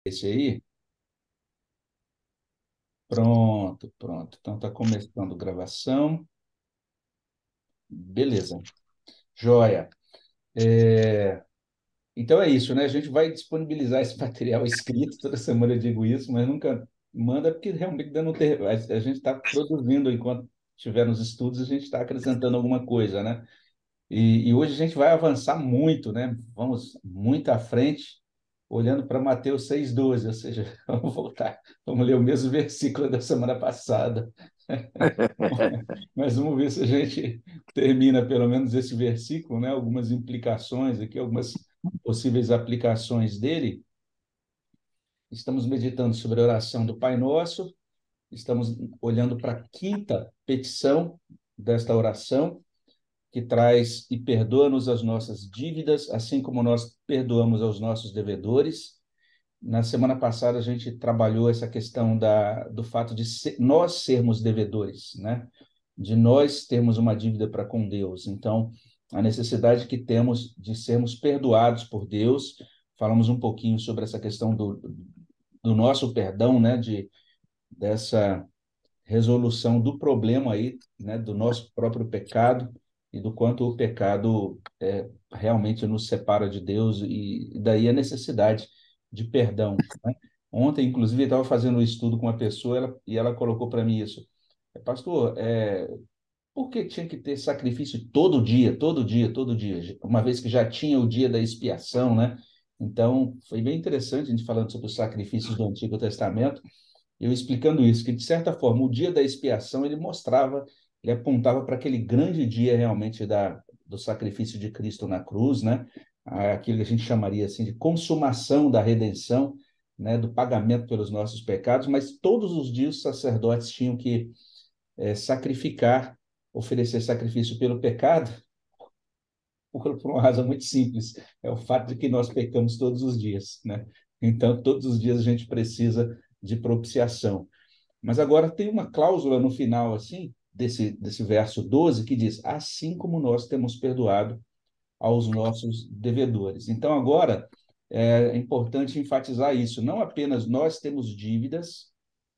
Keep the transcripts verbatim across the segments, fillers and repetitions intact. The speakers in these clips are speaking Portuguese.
Esse aí? Pronto, pronto. Então está começando a gravação. Beleza. Joia. É, Então é isso, né? A gente vai disponibilizar esse material escrito, toda semana eu digo isso, mas nunca manda, porque realmente ainda não ter... a a gente está produzindo enquanto estiver nos estudos, a gente está acrescentando alguma coisa, né? E, e hoje a gente vai avançar muito, né? Vamos muito à frente, olhando para Mateus seis doze, ou seja, vamos voltar, vamos ler o mesmo versículo da semana passada. Mas vamos ver se a gente termina pelo menos esse versículo, né? Algumas implicações aqui, algumas possíveis aplicações dele. Estamos meditando sobre a oração do Pai Nosso, estamos olhando para a quinta petição desta oração, que traz e perdoa-nos as nossas dívidas, assim como nós perdoamos aos nossos devedores. Na semana passada, a gente trabalhou essa questão da, do fato de ser, nós sermos devedores, né? De nós termos uma dívida para com Deus. Então, a necessidade que temos de sermos perdoados por Deus. Falamos um pouquinho sobre essa questão do, do nosso perdão, né? De, dessa resolução do problema aí, né? Do nosso próprio pecado e do quanto o pecado é, realmente nos separa de Deus e, e daí a necessidade de perdão, né? Ontem, inclusive, eu estava fazendo um estudo com uma pessoa ela, e ela colocou para mim isso. Pastor, é, por que tinha que ter sacrifício todo dia, todo dia, todo dia? Uma vez que já tinha o dia da expiação, né? Então, foi bem interessante a gente falando sobre os sacrifícios do Antigo Testamento, eu explicando isso, que de certa forma o dia da expiação ele mostrava, ele apontava para aquele grande dia realmente da, do sacrifício de Cristo na cruz, né? Aquilo que a gente chamaria assim de consumação da redenção, né? Do pagamento pelos nossos pecados, mas todos os dias os sacerdotes tinham que é, sacrificar, oferecer sacrifício pelo pecado, por, por uma razão muito simples, é o fato de que nós pecamos todos os dias, né? Então, todos os dias a gente precisa de propiciação. Mas agora tem uma cláusula no final, assim, desse, desse verso doze que diz: assim como nós temos perdoado aos nossos devedores. Então, agora, é importante enfatizar isso. Não apenas nós temos dívidas,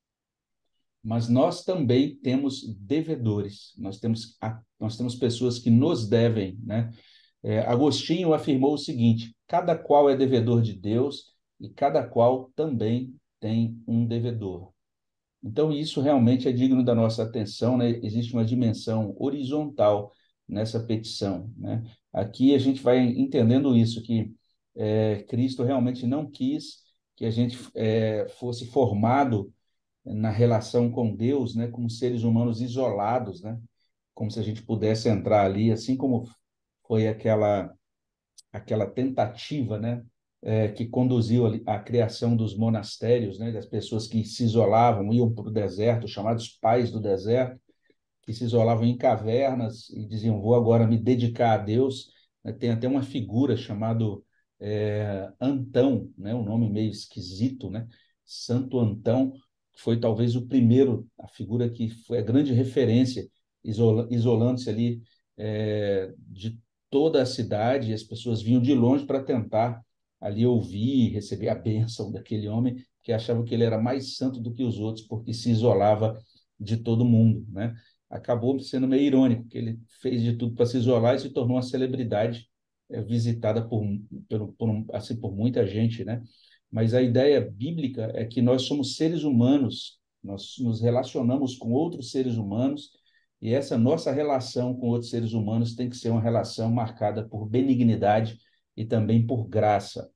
mas nós também temos devedores. Nós temos, nós temos pessoas que nos devem, né? É, Agostinho afirmou o seguinte: cada qual é devedor de Deus e cada qual também tem um devedor. Então, isso realmente é digno da nossa atenção, né? Existe uma dimensão horizontal nessa petição, né? Aqui a gente vai entendendo isso, que é, Cristo realmente não quis que a gente é, fosse formado na relação com Deus, né? Como seres humanos isolados, né? Como se a gente pudesse entrar ali, assim como foi aquela aquela tentativa, né, é, que conduziu à criação dos monastérios, né, das pessoas que se isolavam, iam para o deserto, chamados pais do deserto, que se isolavam em cavernas e diziam: vou agora me dedicar a Deus. Tem até uma figura chamado é, Antão, né, um nome meio esquisito, né, Santo Antão, que foi talvez o primeiro, a figura que foi a grande referência, isola, isolando-se ali é, de toda a cidade, e as pessoas vinham de longe para tentar ali ouvir, receber a bênção daquele homem, que achavam que ele era mais santo do que os outros, porque se isolava de todo mundo, né? Acabou sendo meio irônico, que ele fez de tudo para se isolar e se tornou uma celebridade é, visitada por, pelo, por, assim, por muita gente, né? Mas a ideia bíblica é que nós somos seres humanos, nós nos relacionamos com outros seres humanos, e essa nossa relação com outros seres humanos tem que ser uma relação marcada por benignidade e também por graça.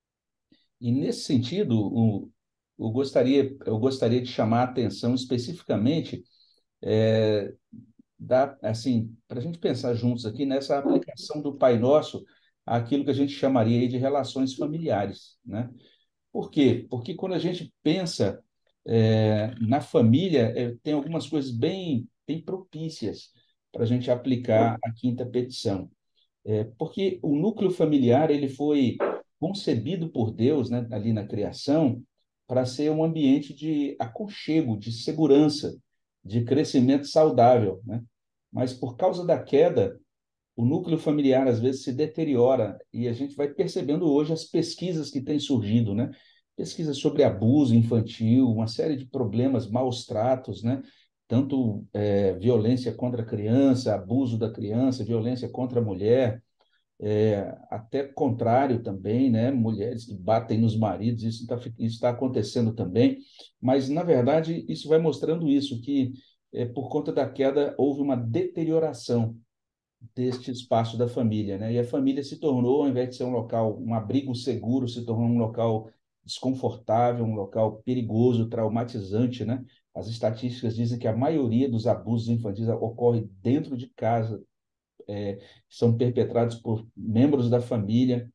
E nesse sentido, o, eu gostaria, eu gostaria de chamar a atenção especificamente é, da, assim, para a gente pensar juntos aqui nessa aplicação do Pai Nosso àquilo que a gente chamaria aí de relações familiares, né? Por quê? Porque quando a gente pensa é, na família, é, tem algumas coisas bem, bem propícias para a gente aplicar a quinta petição. É, porque o núcleo familiar ele foi concebido por Deus, né, ali na criação, para ser um ambiente de aconchego, de segurança, de crescimento saudável, né? Mas por causa da queda, o núcleo familiar às vezes se deteriora e a gente vai percebendo hoje as pesquisas que têm surgido, né? pesquisa sobre abuso infantil, uma série de problemas, maus tratos, né? Tanto é, violência contra a criança, abuso da criança, violência contra a mulher, é, até contrário também, né? Mulheres que batem nos maridos, isso está isso tá acontecendo também, mas, na verdade, isso vai mostrando isso, que é, por conta da queda houve uma deterioração deste espaço da família, né? E a família se tornou, ao invés de ser um local, um abrigo seguro, se tornou um local desconfortável, um local perigoso, traumatizante, né? As estatísticas dizem que a maioria dos abusos infantis ocorre dentro de casa, é, são perpetrados por membros da família,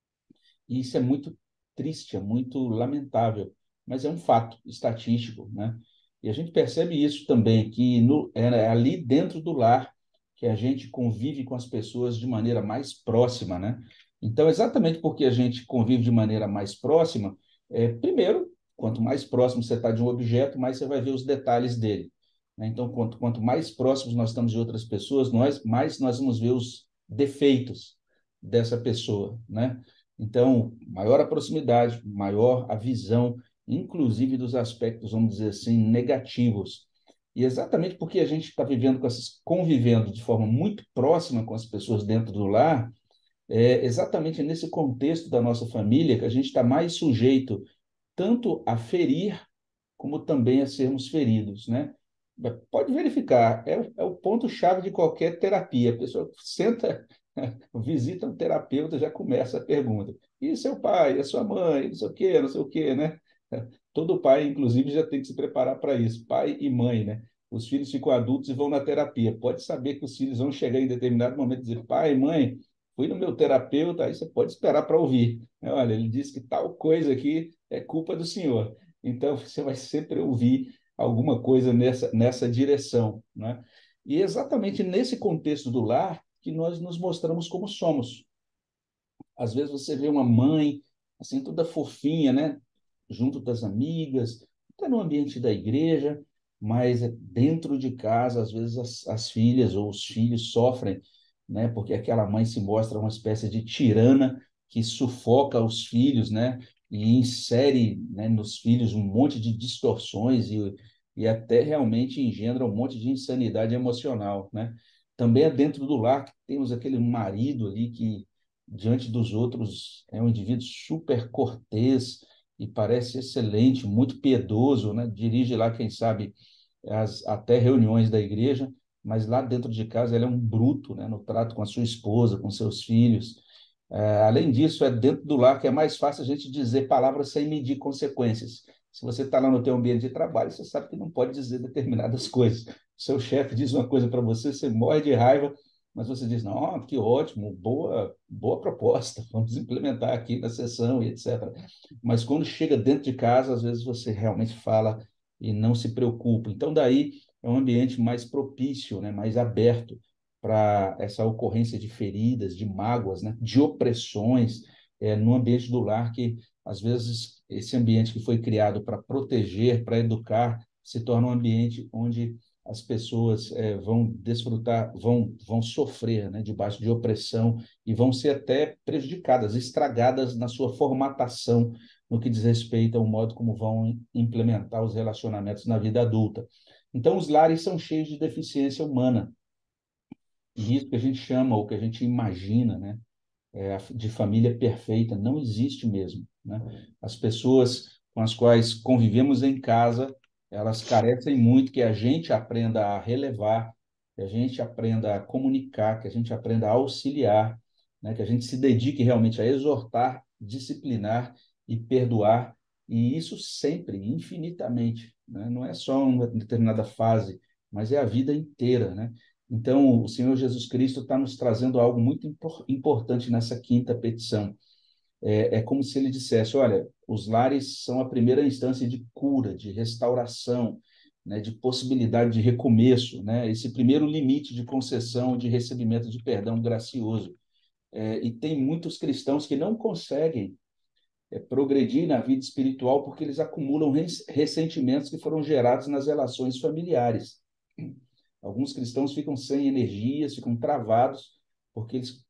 e isso é muito triste, é muito lamentável, mas é um fato estatístico, né? E a gente percebe isso também, que no, é ali dentro do lar que a gente convive com as pessoas de maneira mais próxima, né? Então, exatamente porque a gente convive de maneira mais próxima, é, primeiro, quanto mais próximo você está de um objeto, mais você vai ver os detalhes dele, né? Então, quanto, quanto mais próximos nós estamos de outras pessoas, nós, mais nós vamos ver os defeitos dessa pessoa, né? Então, maior a proximidade, maior a visão, inclusive dos aspectos, vamos dizer assim, negativos. E exatamente porque a gente está vivendo com essas, convivendo de forma muito próxima com as pessoas dentro do lar, é exatamente nesse contexto da nossa família que a gente está mais sujeito tanto a ferir como também a sermos feridos, né? Pode verificar, é, é o ponto-chave de qualquer terapia. A pessoa senta, visita um terapeuta, já começa a pergunta. E seu pai, e a sua mãe, não sei o quê, não sei o quê, né? Todo pai, inclusive, já tem que se preparar para isso, pai e mãe, né? Os filhos ficam adultos e vão na terapia. Pode saber que os filhos vão chegar em determinado momento e dizer, pai, mãe, fui no meu terapeuta, aí você pode esperar para ouvir. Olha, ele disse que tal coisa aqui é culpa do senhor. Então, você vai sempre ouvir alguma coisa nessa, nessa direção, né? E é exatamente nesse contexto do lar que nós nos mostramos como somos. Às vezes você vê uma mãe, assim, toda fofinha, né? Junto das amigas, até no ambiente da igreja, mas é dentro de casa, às vezes as, as filhas ou os filhos sofrem, né? Porque aquela mãe se mostra uma espécie de tirana que sufoca os filhos, né? E insere, né, nos filhos um monte de distorções e, e até realmente engendra um monte de insanidade emocional, né? Também é dentro do lar que temos aquele marido ali que diante dos outros é um indivíduo super cortês e parece excelente, muito piedoso, né? Dirige lá, quem sabe, as, até reuniões da igreja, mas lá dentro de casa ele é um bruto, né? No trato com a sua esposa, com seus filhos. É, além disso, é dentro do lar que é mais fácil a gente dizer palavras sem medir consequências. Se você está lá no teu ambiente de trabalho, você sabe que não pode dizer determinadas coisas. O seu chefe diz uma coisa para você, você morre de raiva, mas você diz, não, que ótimo, boa, boa proposta, vamos implementar aqui na sessão e etcétera. Mas quando chega dentro de casa, às vezes você realmente fala e não se preocupa. Então, daí é um ambiente mais propício, né, mais aberto para essa ocorrência de feridas, de mágoas, né, de opressões, é, no ambiente do lar, que às vezes esse ambiente que foi criado para proteger, para educar, se torna um ambiente onde as pessoas é, vão desfrutar, vão, vão sofrer, né, debaixo de opressão e vão ser até prejudicadas, estragadas na sua formatação no que diz respeito ao modo como vão implementar os relacionamentos na vida adulta. Então, os lares são cheios de deficiência humana, e isso que a gente chama, ou que a gente imagina, né, é, de família perfeita, não existe mesmo, né? As pessoas com as quais convivemos em casa, elas carecem muito que a gente aprenda a relevar, que a gente aprenda a comunicar, que a gente aprenda a auxiliar, né? Que a gente se dedique realmente a exortar, disciplinar e perdoar, e isso sempre, infinitamente, né? Não é só uma determinada fase, mas é a vida inteira, né? Então, o Senhor Jesus Cristo está nos trazendo algo muito impor- importante nessa quinta petição. É, é como se ele dissesse: olha, os lares são a primeira instância de cura, de restauração, né, de possibilidade de recomeço, né, esse primeiro limite de concessão, de recebimento de perdão gracioso. É, e tem muitos cristãos que não conseguem é, progredir na vida espiritual porque eles acumulam res- ressentimentos que foram gerados nas relações familiares. Alguns cristãos ficam sem energias, ficam travados, porque eles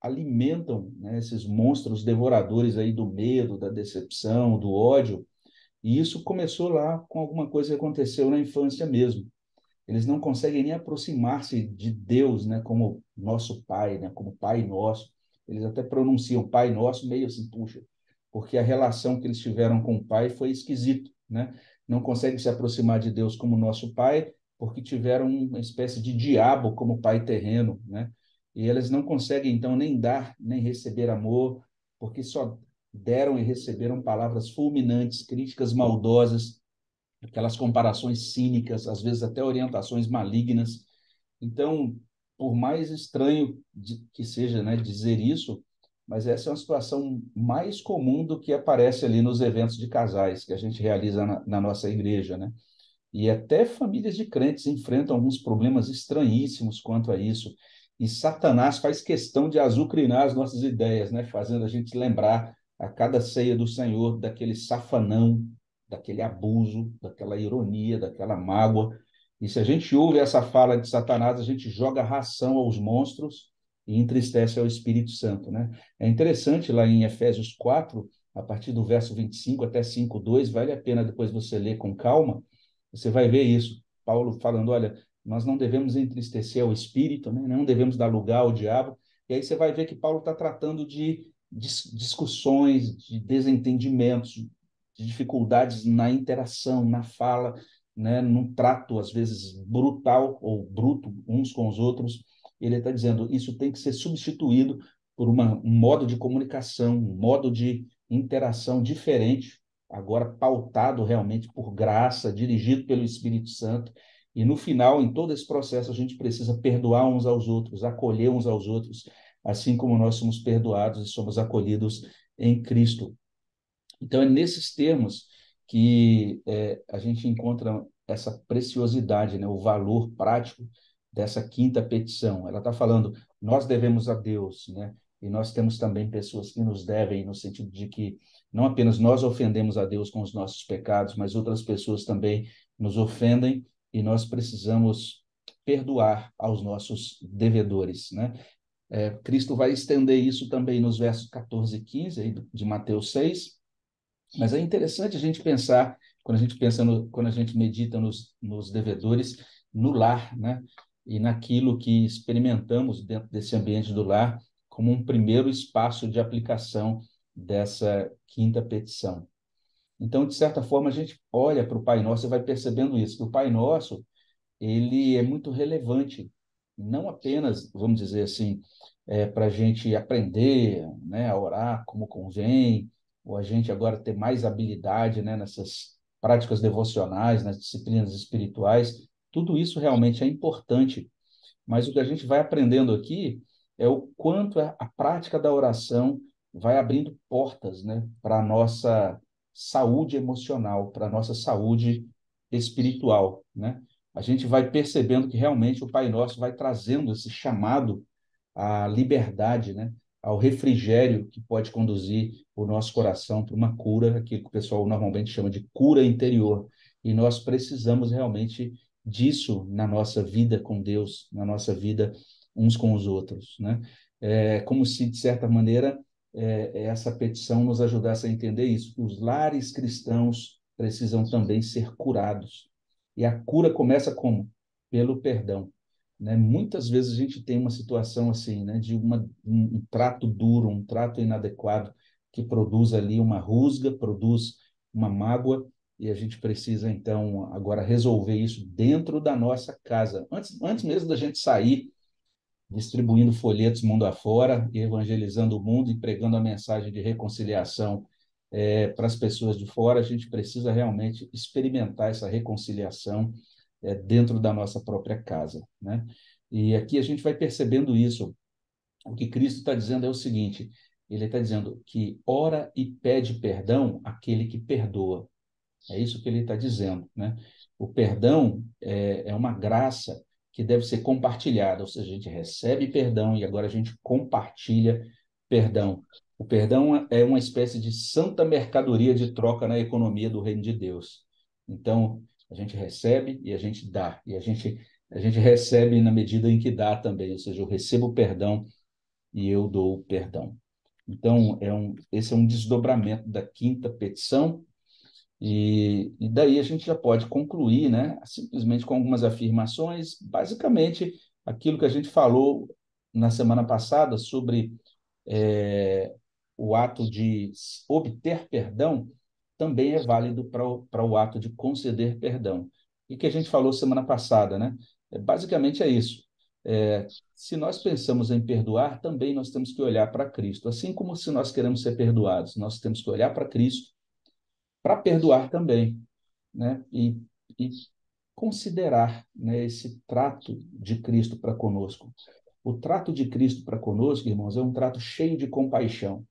alimentam, né, esses monstros devoradores aí do medo, da decepção, do ódio. E isso começou lá com alguma coisa que aconteceu na infância mesmo. Eles não conseguem nem aproximar-se de Deus, né, como nosso Pai, né, como Pai Nosso. Eles até pronunciam Pai Nosso meio assim, puxa, porque a relação que eles tiveram com o Pai foi esquisito, né? Não conseguem se aproximar de Deus como nosso Pai, porque tiveram uma espécie de diabo como pai terreno, né? E eles não conseguem, então, nem dar, nem receber amor, porque só deram e receberam palavras fulminantes, críticas maldosas, aquelas comparações cínicas, às vezes até orientações malignas. Então, por mais estranho que seja, né, dizer isso, mas essa é uma situação mais comum do que aparece ali nos eventos de casais que a gente realiza na, na nossa igreja, né? E até famílias de crentes enfrentam alguns problemas estranhíssimos quanto a isso. E Satanás faz questão de azucrinar as nossas ideias, né? Fazendo a gente lembrar a cada ceia do Senhor daquele safanão, daquele abuso, daquela ironia, daquela mágoa. E se a gente ouve essa fala de Satanás, a gente joga ração aos monstros e entristece ao Espírito Santo, né? É interessante lá em Efésios quatro, a partir do verso vinte e cinco até cinco, dois, vale a pena depois você ler com calma, você vai ver isso. Paulo falando, olha, nós não devemos entristecer o espírito, né? Não devemos dar lugar ao diabo. E aí você vai ver que Paulo está tratando de dis discussões, de desentendimentos, de dificuldades na interação, na fala, né? Num trato, às vezes, brutal ou bruto uns com os outros. Ele está dizendo, isso tem que ser substituído por uma, um modo de comunicação, um modo de interação diferente, agora pautado realmente por graça, dirigido pelo Espírito Santo. E no final, em todo esse processo, a gente precisa perdoar uns aos outros, acolher uns aos outros, assim como nós somos perdoados e somos acolhidos em Cristo. Então, é nesses termos que é, a gente encontra essa preciosidade, né, o valor prático dessa quinta petição. Ela está falando, nós devemos a Deus, né? E nós temos também pessoas que nos devem, no sentido de que não apenas nós ofendemos a Deus com os nossos pecados, mas outras pessoas também nos ofendem e nós precisamos perdoar aos nossos devedores, né? É, Cristo vai estender isso também nos versos catorze e quinze aí de Mateus seis, mas é interessante a gente pensar, quando a gente pensa no, quando a gente medita nos, nos devedores, no lar, né? E naquilo que experimentamos dentro desse ambiente do lar, como um primeiro espaço de aplicação dessa quinta petição. Então, de certa forma, a gente olha para o Pai Nosso e vai percebendo isso, que o Pai Nosso, ele é muito relevante, não apenas, vamos dizer assim, é, para a gente aprender, né, a orar como convém, ou a gente agora ter mais habilidade, né, nessas práticas devocionais, nas disciplinas espirituais, tudo isso realmente é importante, mas o que a gente vai aprendendo aqui é o quanto a, a prática da oração vai abrindo portas, né, para a nossa saúde emocional, para a nossa saúde espiritual, né? A gente vai percebendo que realmente o Pai Nosso vai trazendo esse chamado à liberdade, né? Ao refrigério que pode conduzir o nosso coração para uma cura, aquilo que o pessoal normalmente chama de cura interior. E nós precisamos realmente disso na nossa vida com Deus, na nossa vida uns com os outros, né? É como se, de certa maneira, é, essa petição nos ajudasse a entender isso, que os lares cristãos precisam também ser curados. E a cura começa como? Pelo perdão, né? Muitas vezes a gente tem uma situação assim, né, de uma, um, um trato duro, um trato inadequado, que produz ali uma rusga, produz uma mágoa, e a gente precisa, então, agora resolver isso dentro da nossa casa. Antes, antes mesmo da gente sair distribuindo folhetos mundo afora, evangelizando o mundo e pregando a mensagem de reconciliação é, para as pessoas de fora, a gente precisa realmente experimentar essa reconciliação é, dentro da nossa própria casa, né? E aqui a gente vai percebendo isso. O que Cristo está dizendo é o seguinte: ele está dizendo que ora e pede perdão àquele que perdoa. É isso que ele está dizendo, né? O perdão é, é uma graça que deve ser compartilhada, ou seja, a gente recebe perdão e agora a gente compartilha perdão. O perdão é uma espécie de santa mercadoria de troca na economia do reino de Deus. Então, a gente recebe e a gente dá, e a gente, a gente recebe na medida em que dá também, ou seja, eu recebo perdão e eu dou o perdão. Então, é um, esse é um desdobramento da quinta petição, e, e daí a gente já pode concluir, né, simplesmente com algumas afirmações, basicamente aquilo que a gente falou na semana passada sobre é, o ato de obter perdão também é válido para o, para o ato de conceder perdão. E que a gente falou semana passada, né? É, basicamente é isso. É, se nós pensamos em perdoar, também nós temos que olhar para Cristo. Assim como se nós queremos ser perdoados, nós temos que olhar para Cristo para perdoar também, né? E, e considerar, né, esse trato de Cristo para conosco. O trato de Cristo para conosco, irmãos, é um trato cheio de compaixão.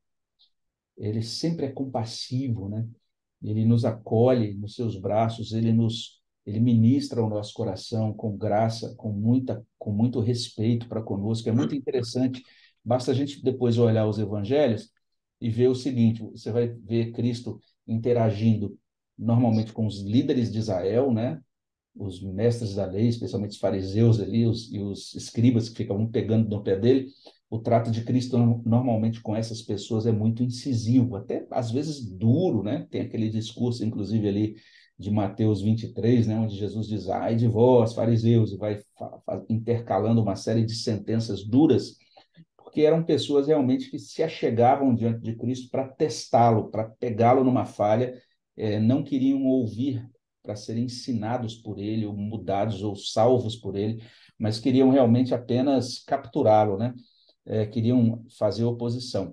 Ele sempre é compassivo, né? Ele nos acolhe nos seus braços, ele nos ele ministra o nosso coração com graça, com muita com muito respeito para conosco. É muito interessante. Basta a gente depois olhar os evangelhos e ver o seguinte, você vai ver Cristo interagindo normalmente com os líderes de Israel, né? Os mestres da lei, especialmente os fariseus ali, os, e os escribas que ficavam pegando no pé dele. O trato de Cristo normalmente com essas pessoas é muito incisivo, até às vezes duro, né? Tem aquele discurso, inclusive, ali de Mateus vinte e três, né? Onde Jesus diz, ai de vós, fariseus, e vai intercalando uma série de sentenças duras, porque eram pessoas realmente que se achegavam diante de Cristo para testá-lo, para pegá-lo numa falha, eh, não queriam ouvir para serem ensinados por ele, ou mudados, ou salvos por ele, mas queriam realmente apenas capturá-lo, né? Eh, queriam fazer oposição.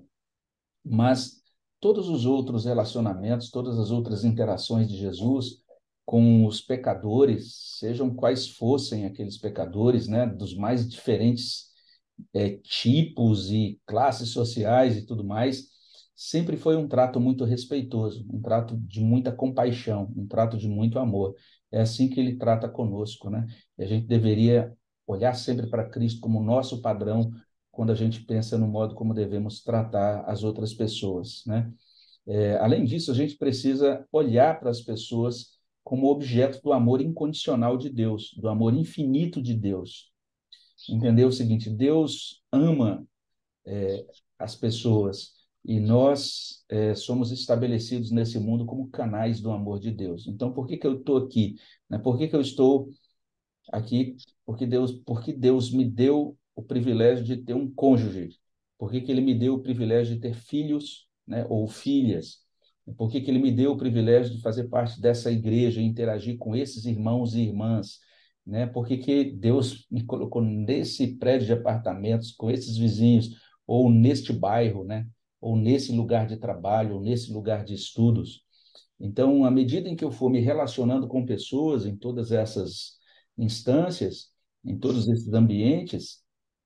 Mas todos os outros relacionamentos, todas as outras interações de Jesus com os pecadores, sejam quais fossem aqueles pecadores, né, dos mais diferentes é, tipos e classes sociais e tudo mais, sempre foi um trato muito respeitoso, um trato de muita compaixão, um trato de muito amor. É assim que ele trata conosco, né? E a gente deveria olhar sempre para Cristo como nosso padrão quando a gente pensa no modo como devemos tratar as outras pessoas, né? É, além disso, a gente precisa olhar para as pessoas como objeto do amor incondicional de Deus, do amor infinito de Deus. Entender o seguinte: Deus ama é, as pessoas e nós é, somos estabelecidos nesse mundo como canais do amor de Deus. Então, por que que eu estou aqui? Né? Por que que eu estou aqui? Porque Deus, porque Deus me deu o privilégio de ter um cônjuge? Por que que Ele me deu o privilégio de ter filhos, né, ou filhas? Por que que Ele me deu o privilégio de fazer parte dessa igreja e interagir com esses irmãos e irmãs? Né? Por que que Deus me colocou nesse prédio de apartamentos, com esses vizinhos, ou neste bairro, né? Ou nesse lugar de trabalho, ou nesse lugar de estudos? Então, à medida em que eu for me relacionando com pessoas em todas essas instâncias, em todos esses ambientes,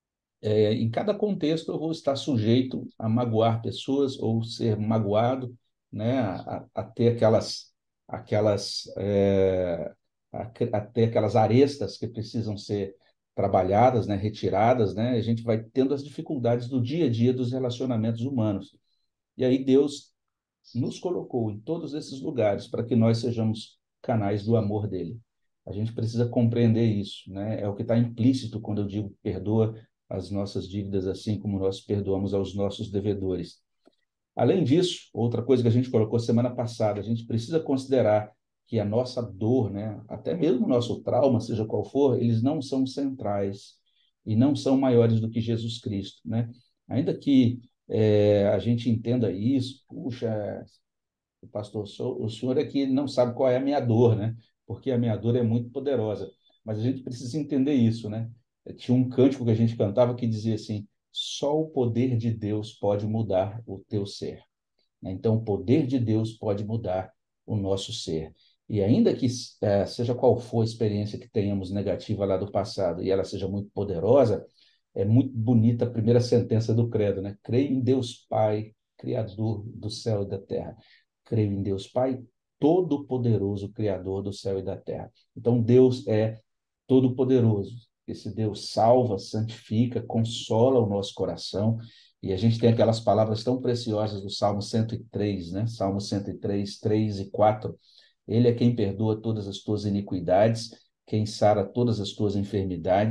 é, em cada contexto eu vou estar sujeito a magoar pessoas ou ser magoado, né, a, a ter aquelas, aquelas, é, a, a ter aquelas arestas que precisam ser trabalhadas, né, retiradas, né, a gente vai tendo as dificuldades do dia a dia dos relacionamentos humanos. E aí Deus nos colocou em todos esses lugares para que nós sejamos canais do amor dele. A gente precisa compreender isso, né? É o que está implícito quando eu digo perdoa as nossas dívidas assim como nós perdoamos aos nossos devedores. Além disso, outra coisa que a gente colocou semana passada, a gente precisa considerar que a nossa dor, né, até mesmo o nosso trauma, seja qual for, eles não são centrais e não são maiores do que Jesus Cristo, né? Ainda que é, a gente entenda isso, puxa, pastor, o senhor é que não sabe qual é a minha dor, né? Porque a minha dor é muito poderosa. Mas a gente precisa entender isso, né? Tinha um cântico que a gente cantava que dizia assim: só o poder de Deus pode mudar o teu ser. Então, o poder de Deus pode mudar o nosso ser. E ainda que eh, seja qual for a experiência que tenhamos negativa lá do passado e ela seja muito poderosa, é muito bonita a primeira sentença do credo, né? Creio em Deus Pai, Criador do céu e da terra. Creio em Deus Pai, Todo-Poderoso, Criador do céu e da terra. Então, Deus é todo-poderoso. Esse Deus salva, santifica, consola o nosso coração. E a gente tem aquelas palavras tão preciosas do Salmo cento e três, né? Salmo cento e três, três e quatro. Ele é quem perdoa todas as tuas iniquidades, quem sara todas as tuas enfermidades,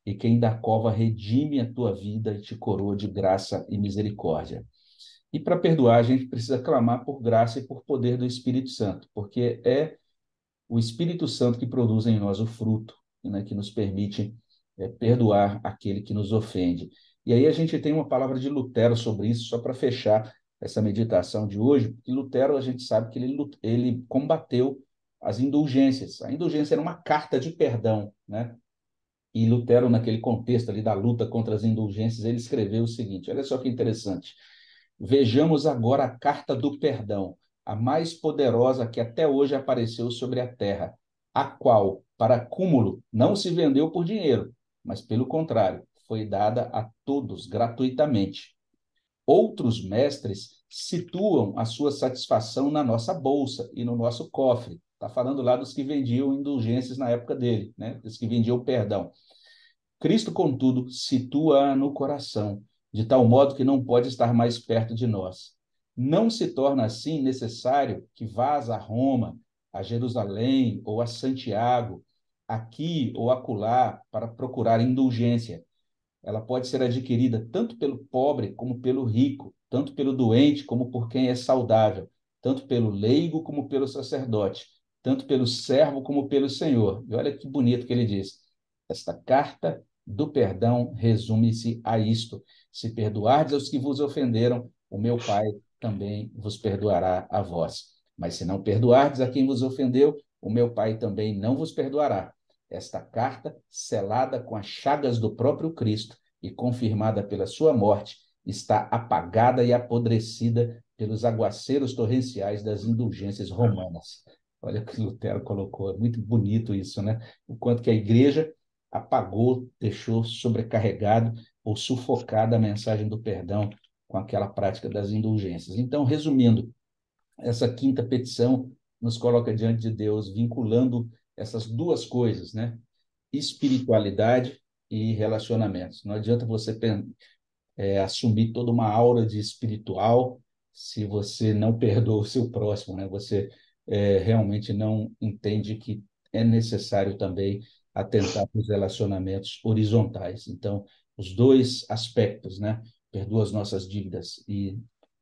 e quem da cova redime a tua vida e te coroa de graça e misericórdia. E para perdoar, a gente precisa clamar por graça e por poder do Espírito Santo, porque é o Espírito Santo que produz em nós o fruto, né, que nos permite é, perdoar aquele que nos ofende. E aí a gente tem uma palavra de Lutero sobre isso, só para fechar essa meditação de hoje, porque Lutero, a gente sabe que ele, ele combateu as indulgências. A indulgência era uma carta de perdão, né? E Lutero, naquele contexto ali da luta contra as indulgências, ele escreveu o seguinte, olha só que interessante: vejamos agora a carta do perdão, a mais poderosa que até hoje apareceu sobre a terra, a qual, para cúmulo, não se vendeu por dinheiro, mas, pelo contrário, foi dada a todos gratuitamente. Outros mestres situam a sua satisfação na nossa bolsa e no nosso cofre. Está falando lá dos que vendiam indulgências na época dele, né? Dos que vendiam perdão. Cristo, contudo, situa-a no coração, de tal modo que não pode estar mais perto de nós. Não se torna assim necessário que vás a Roma, a Jerusalém ou a Santiago, aqui ou acolá, para procurar indulgência. Ela pode ser adquirida tanto pelo pobre como pelo rico, tanto pelo doente como por quem é saudável, tanto pelo leigo como pelo sacerdote, tanto pelo servo como pelo senhor. E olha que bonito que ele diz. Esta carta do perdão resume-se a isto: se perdoardes aos que vos ofenderam, o meu Pai também vos perdoará a vós. Mas se não perdoardes a quem vos ofendeu, o meu Pai também não vos perdoará. Esta carta, selada com as chagas do próprio Cristo e confirmada pela sua morte, está apagada e apodrecida pelos aguaceiros torrenciais das indulgências romanas. Olha o que Lutero colocou, é muito bonito isso, né? O quanto que a igreja apagou, deixou sobrecarregado ou sufocada a mensagem do perdão com aquela prática das indulgências. Então, resumindo, essa quinta petição nos coloca diante de Deus, vinculando essas duas coisas, né? Espiritualidade e relacionamentos. Não adianta você é, assumir toda uma aura de espiritual se você não perdoa o seu próximo, né? Você é, realmente não entende que é necessário também atentar para os relacionamentos horizontais. Então, os dois aspectos, né? Perdoa as nossas dívidas e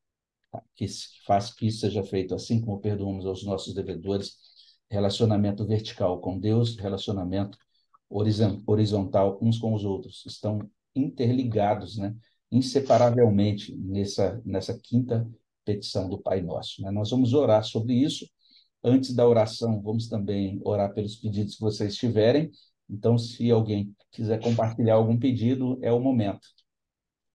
que faz que isso seja feito assim como perdoamos aos nossos devedores, relacionamento vertical com Deus, relacionamento horizontal uns com os outros, estão interligados, né, inseparavelmente nessa, nessa quinta petição do Pai Nosso. Né? Nós vamos orar sobre isso. Antes da oração, vamos também orar pelos pedidos que vocês tiverem. Então, se alguém quiser compartilhar algum pedido, é o momento.